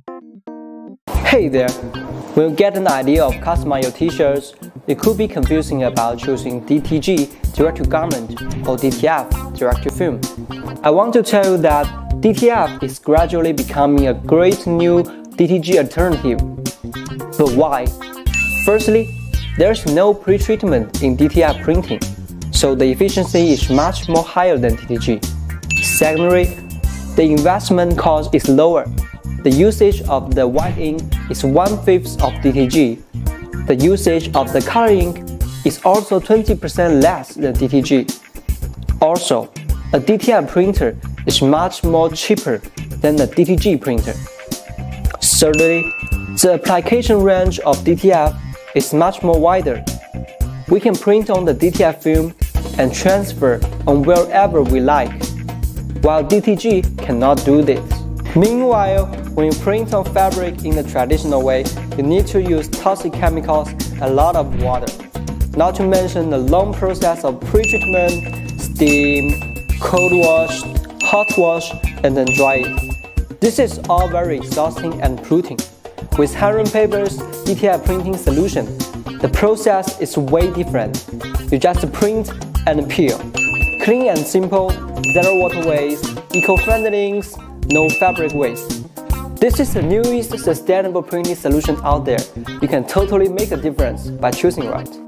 Hey there! When you get an idea of customizing your t-shirts, it could be confusing about choosing DTG, direct-to-garment, or DTF, direct-to-film. I want to tell you that DTF is gradually becoming a great new DTG alternative. But why? Firstly, there's no pre-treatment in DTF printing, so the efficiency is much more higher than DTG. Secondly, the investment cost is lower. The usage of the white ink is 1/5 of DTG. The usage of the color ink is also 20% less than DTG. Also, a DTF printer is much more cheaper than a DTG printer. Thirdly, the application range of DTF is much more wider. We can print on the DTF film and transfer on wherever we like, while DTG cannot do this. Meanwhile, when you print on fabric in the traditional way, you need to use toxic chemicals and a lot of water, not to mention the long process of pre-treatment, steam, cold wash, hot wash, and then dry it. This is all very exhausting and polluting. With Hanrun Paper's DTF printing solution, the process is way different. You just print and peel. Clean and simple, zero water waste, eco-friendly inks, no fabric waste. This is the newest sustainable printing solution out there. You can totally make a difference by choosing right.